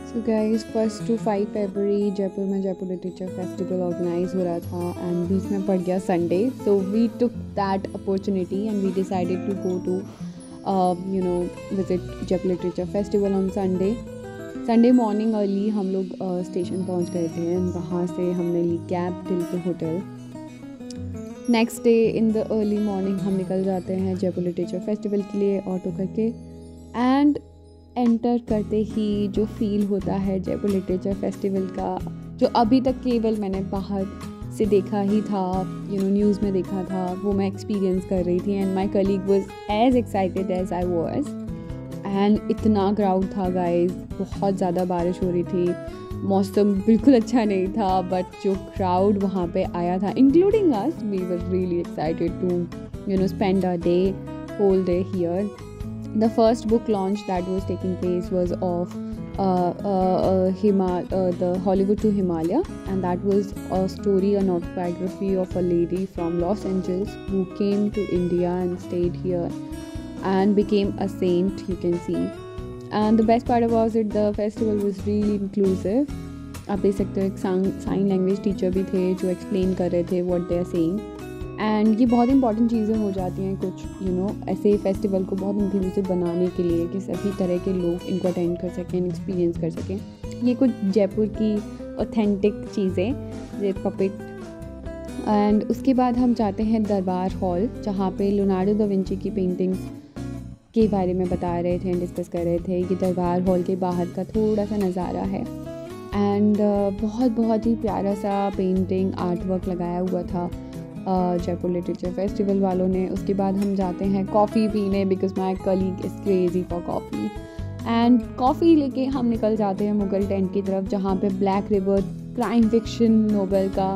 So guys 1 to 5 फरवरी जयपुर में Jaipur literature festival organise हो रहा था एंड बीच में पड़ गया Sunday, so we took that opportunity and we decided to go to visit Jaipur literature festival on Sunday morning early हम लोग स्टेशन पहुंच गए थे एंड वहाँ से हमने ली कैब दिल के hotel. Next day in the early morning हम निकल जाते हैं जयपुर लिटरेचर फेस्टिवल के लिए ऑटो करके एंड एंटर करते ही जो फील होता है जयपुर लिटरेचर फेस्टिवल का, जो अभी तक केवल मैंने बाहर से देखा ही था, न्यूज़ में देखा था, वो मैं एक्सपीरियंस कर रही थी and my colleague was as excited as I was. And इतना क्राउड था गाइज, बहुत ज़्यादा बारिश हो रही थी, मौसम बिल्कुल अच्छा नहीं था, बट जो क्राउड वहाँ पे आया था including us, we were really excited to spend a day whole day here. The first book launch that was taking place was of the Hollywood to Himalaya, and that was a story, an autobiography of a lady from Los Angeles who came to India and stayed here and became a saint, you can see. And the best part about it, the festival was really inclusive. आप देख सकते हो एक sign language teacher भी थे जो explain कर रहे थे what they are saying. And ये बहुत इंपॉर्टेंट चीज़ें हो जाती हैं कुछ ऐसे फेस्टिवल को बहुत इंक्लूसिव बनाने के लिए कि सभी तरह के लोग इनको अटेंड कर सकें, एक्सपीरियंस कर सकें। ये कुछ जयपुर की ऑथेंटिक चीज़ें ये पपेट। एंड उसके बाद हम जाते हैं दरबार हॉल, जहाँ पे लियोनार्डो दा विंची की पेंटिंग्स के बारे में बता रहे थे, डिस्कस कर रहे थे। ये दरबार हॉल के बाहर का थोड़ा सा नज़ारा है एंड बहुत ही प्यारा सा पेंटिंग आर्ट वर्क लगाया हुआ था जयपुर लिटरेचर फेस्टिवल वालों ने। उसके बाद हम जाते हैं कॉफ़ी पीने, because my colleague is crazy for coffee. And coffee लेके हम निकल जाते हैं मुगल टेंट की तरफ, जहाँ पे black river crime fiction novel का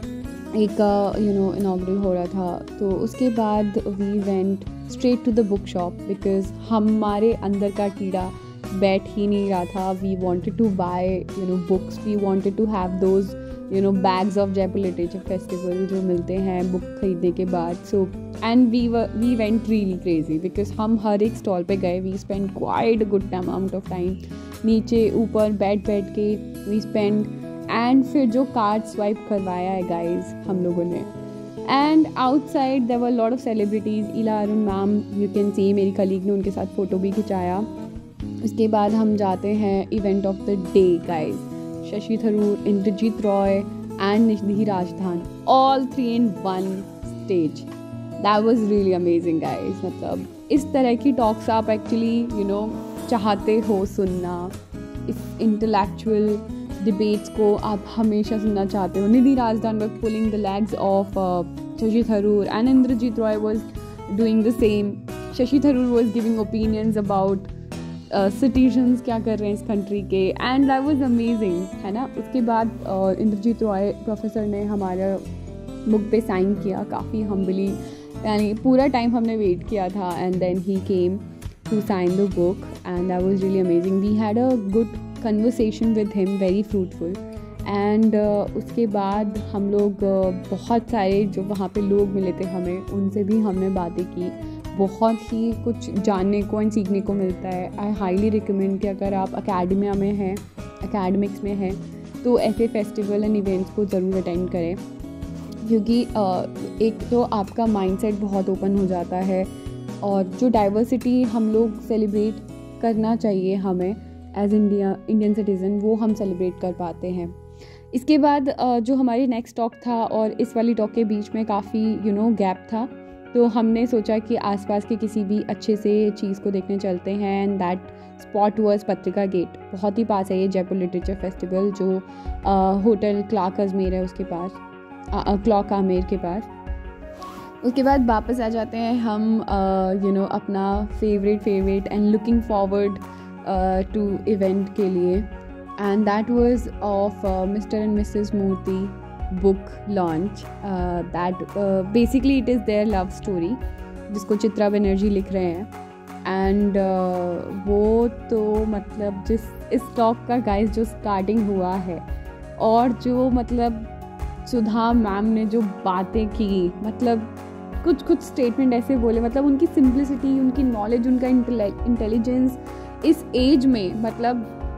एक इनॉग्रेट हो रहा था। तो उसके बाद we went straight to the book shop, because हमारे अंदर का कीड़ा बैठ ही नहीं रहा था। We wanted to buy books, we wanted to have those bags of Jaipur literature festival जो मिलते हैं बुक खरीदने के बाद। So and we went really crazy, because हम हर एक स्टॉल पे गए। We spend quite a good amount of time, नीचे ऊपर बैठ के वी स्पेंड। एंड फिर जो कार्ड स्वाइप करवाया है गाइज हम लोगों ने। And outside there were lot of celebrities, Ila Arun ma'am you can see, मेरी कलीग ने उनके साथ फ़ोटो भी खिंचाया। उसके बाद हम जाते हैं event of the day guys, Shashi Tharoor, Indrajit Roy and Nidhi Rajdhan, all 3 in 1 stage. That was really amazing guys। मतलब इस तरह की टॉक्स आप एक्चुअली चाहते हो सुनना, इस इंटेलेक्चुअल डिबेट्स को आप हमेशा सुनना चाहते हो। Nidhi Rajdhan was pulling the legs of Shashi Tharoor and Indrajit Roy was doing the same। Shashi Tharoor was giving opinions about citizens क्या कर रहे हैं इस कंट्री के, एंड दैट वाज अमेजिंग, है ना। उसके बाद इंद्रजीत रॉय प्रोफेसर ने हमारा बुक पे साइन किया काफ़ी हम्बली, यानी पूरा टाइम हमने वेट किया था and then he came to sign the book and that was really amazing. We had a good conversation with him, very fruitful. And उसके बाद हम लोग बहुत सारे जो वहाँ पे लोग मिले थे हमें, उनसे भी हमने बातें की। बहुत ही कुछ जानने को एंड सीखने को मिलता है। आई हाईली रिकमेंड कि अगर आप अकेडमिया में हैं, एकेडमिक्स में हैं, तो ऐसे फेस्टिवल एंड इवेंट्स को ज़रूर अटेंड करें, क्योंकि एक तो आपका माइंडसेट बहुत ओपन हो जाता है और जो डाइवर्सिटी हम लोग सेलिब्रेट करना चाहिए हमें एज इंडियन सिटीज़न, वो हम सेलिब्रेट कर पाते हैं। इसके बाद जो हमारी नेक्स्ट टॉक था और इस वाली टॉक के बीच में काफ़ी गैप था, तो हमने सोचा कि आसपास के किसी भी अच्छे से चीज़ को देखने चलते हैं and that spot was Patrika gate. बहुत ही पास है ये जयपुर लिटरेचर फेस्टिवल, जो होटल क्लॉक अजमेर है उसके पास, क्लॉक आमेर के पास। उसके बाद वापस आ जाते हैं हम अपना favourite and looking forward to event के लिए, and that was of Mr and Mrs Murthy book launch that basically it is their love story, जिसको चित्रा बनर्जी लिख रहे हैं। एंड वो तो मतलब जिस इस टॉक का गाइस जो स्टार्टिंग हुआ है और जो मतलब सुधा मैम ने जो बातें की, मतलब कुछ स्टेटमेंट ऐसे बोले, मतलब उनकी सिंप्लिसिटी, उनकी नॉलेज, उनका इंटेलिजेंस इस एज में मतलब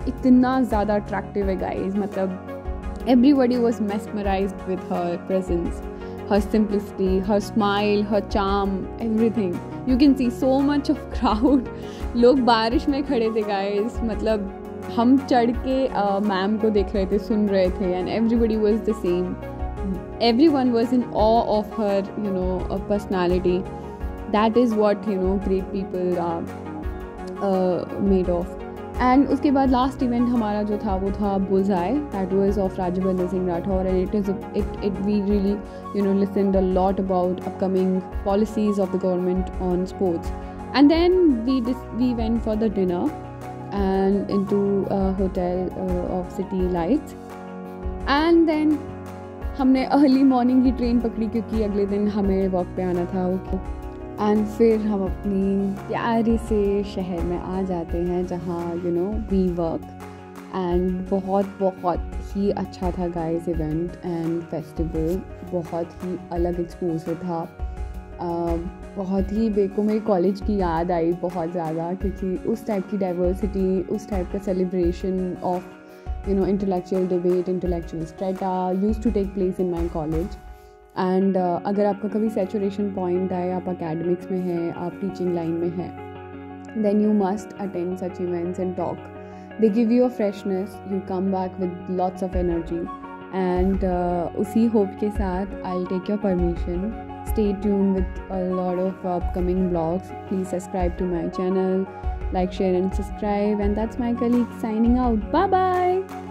इतना ज़्यादा अट्रैक्टिव है गाइज, मतलब everybody was mesmerized with her presence, her simplicity, her smile, her charm, everything. You can see so much of crowd. लोग बारिश में खड़े थे गाइज, मतलब हम चढ़ के मैम को देख रहे थे, सुन रहे थे, and everybody was the same. Everyone was in awe of her, you know, personality. That is what, you know, great people are made of. And उसके बाद लास्ट इवेंट हमारा जो था वो था bullseye, that was of Rajbhar Singh Rathore, and it we really you know listened a lot about upcoming policies of the government on sports. And then we went for the dinner and into hotel of city lights. And then हमने early morning की train पकड़ी क्योंकि अगले दिन हमें work पे आना था. एंड फिर हम अपनी प्यारे से शहर में आ जाते हैं जहाँ you know we work. And बहुत ही अच्छा था गाइस इवेंट एंड फेस्टिवल, बहुत ही अलग एक्सपोजर था. बहुत ही बेको मेरी कॉलेज की याद आई बहुत ज़्यादा, क्योंकि उस टाइप की डाइवर्सिटी, उस टाइप का celebration of you know intellectual debate, intellectual strata used to take place in my college. And अगर आपका कभी सैचुरेशन पॉइंट आए, आप एकेडमिक्स में हैं, आप टीचिंग लाइन में हैं, then you must attend such events and talk. They give you a freshness, you come back with lots of energy. And उसी होप के साथ I will take your permission. Stay tune with a lot of upcoming blogs. Please subscribe to my channel, like, share and subscribe. And that's my colleague signing out. Bye bye.